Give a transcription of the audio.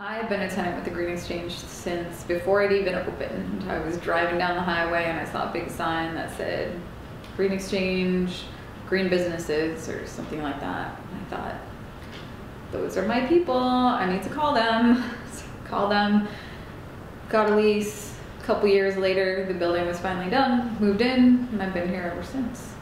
I've been a tenant with the Green Exchange since before it even opened. I was driving down the highway and I saw a big sign that said Green Exchange, Green Businesses, or something like that. And I thought, those are my people, I need to call them. So I called them, got a lease. A couple years later, the building was finally done, moved in, and I've been here ever since.